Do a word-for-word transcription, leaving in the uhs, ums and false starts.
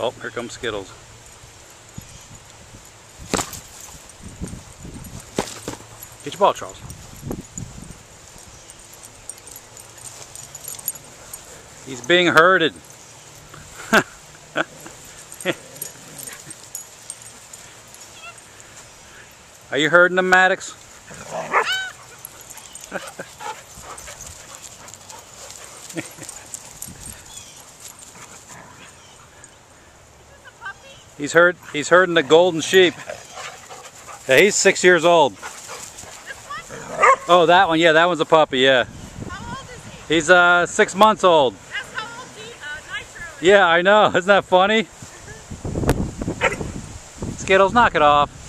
Oh, here comes Skittles. Get your ball, Charles. He's being herded. Are you herding them, Maddox? He's herd he's herding the golden sheep. Yeah, he's six years old. Oh, that one, yeah, that one's a puppy, yeah. How old is he? He's uh six months old. That's how old he, uh, Nitro is. Yeah, I know. Isn't that funny? Skittles, knock it off.